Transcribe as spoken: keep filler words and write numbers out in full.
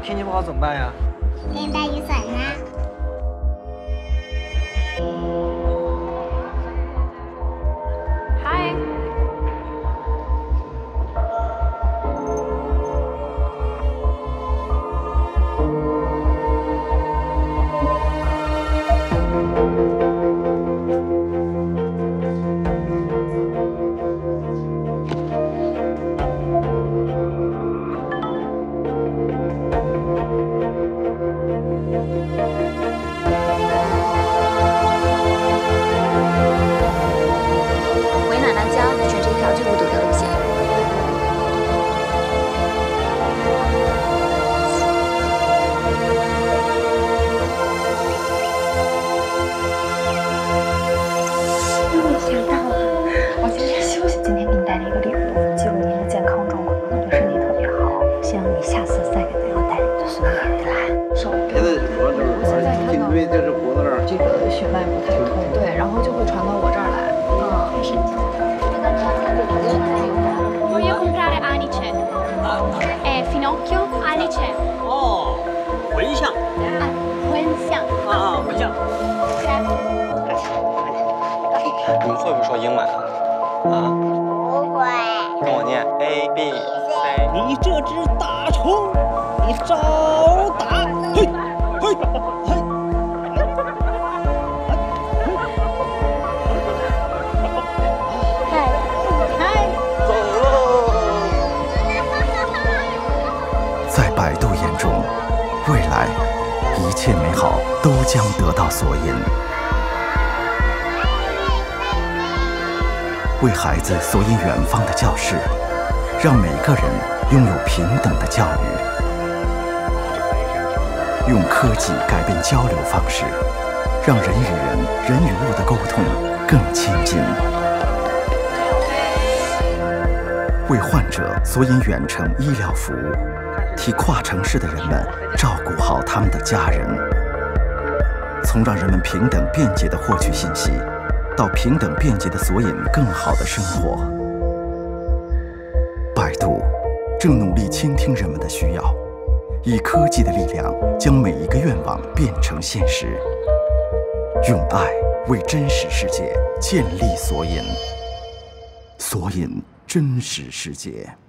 天气不好怎么办呀？ 给你带雨伞呢。 嗨。 回奶奶家选是一条最孤独的路线。 没想到啊！我今天休息，今天给你带了一个礼物，记录您的健康状况，对身体特别好。希望你下次再给朋友带就顺利的来。手别的我这我现在看到颈椎就是骨头这儿， 这个血脉不太通，对，然后就会传到我这儿来。嗯，是。 Voglio comprare anice. Eh, finocchio, anice. 哦，茴香。 啊，茴香。 啊，茴香。 你们会不会说英文啊？啊？ 不会。 跟我念 A B C。 你这只大虫，你少打！嘿，嘿，嘿。 在百度眼中，未来一切美好都将得到索引。为孩子索引远方的教室，让每个人拥有平等的教育。用科技改变交流方式，让人与人、人与物的沟通更亲近。为患者索引远程医疗服务。 替跨城市的人们照顾好他们的家人，从让人们平等便捷地获取信息，到平等便捷地索引更好的生活。百度正努力倾听人们的需要，以科技的力量将每一个愿望变成现实，用爱为真实世界建立索引，索引真实世界。